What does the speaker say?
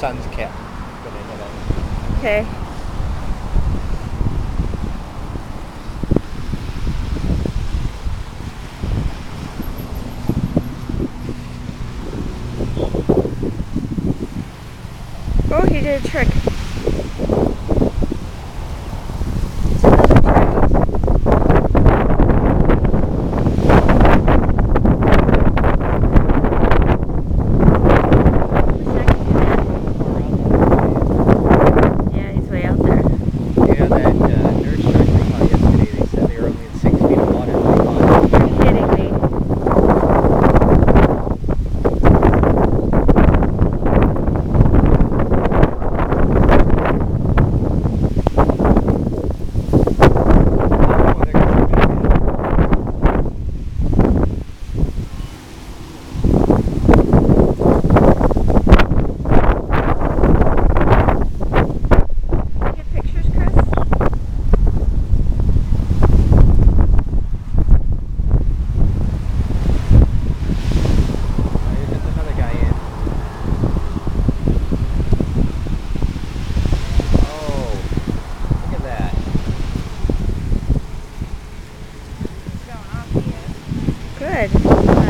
sun's kept when I hit it. Okay. Oh, he did a trick. It's another trick. Yeah, he's way out there. Yeah, that nurse tried to call yesterday. They said they were only in 6 feet of water. You're kidding me. Get pictures, Chris? There's another guy in. Oh, look at that. Good.